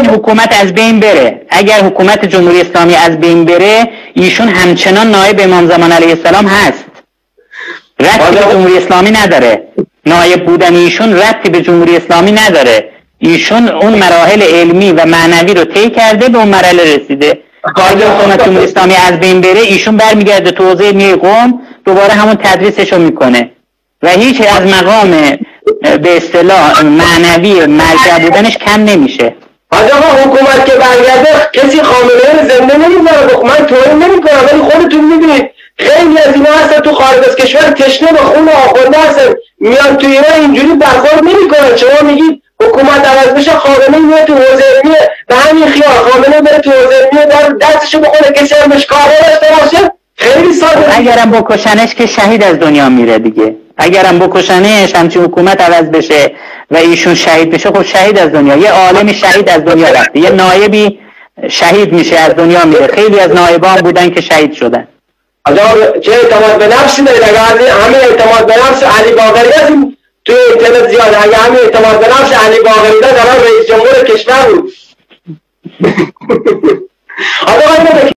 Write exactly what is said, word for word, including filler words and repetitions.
این حکومت از بین بره، اگر حکومت جمهوری اسلامی از بین بره، ایشون همچنان نایب امام زمان علیه السلام هست، ربطی به جمهوری اسلامی نداره. نایب بودن ایشون ربطی به جمهوری اسلامی نداره. ایشون اون مراحل علمی و معنوی رو طی کرده، به اون مرحله رسیده. اگر حکومت جمهوری اسلامی از بین بره، ایشون برمیگرده تو حوزه علمی قم، دوباره همون تدریسش رو میکنه و هیچ از مقام به اصطلاح معنوی مرجع بودنش کم نمیشه. حاج آقا حکومت که برگرده کسی خامنه‌ای رو زنده نمیذاره. من توهین نمیکنم ولی خودتون میدونید خیلی از اینا هستن تو خارج از کشور تشنه به خون آخونده هستن، میان تو ایران اینجوری برخورد نمیکنن. شما میگید حکومت عوض بشه، خامنه‌ای میره تو حوزه علمی به همین خیال، خامنه‌ای بره تو حوزه علمی در دستشو بخوره، کسی هم بهش کار نداشته باشه. خیلی ساده. اگرم بکشنش که شهید از دنیا میره دیگه. اگرم بکشنش همچین حکومت عوض بشه و ایشون شهید بشه، خب شهید از دنیا، یه عالمی شهید از دنیا رفته، یه نایبی شهید میشه از دنیا میره. خیلی از نایبان بودن که شهید شدن. آجا چه اعتماد به نفسی دارید؟ اگه همه اعتماد به نفس علی باقری هستیم توی اینترنت زیاده، اگه همه اعتماد به نفس علی باقری داشت الان رئیس جمهور کشور بود. آجا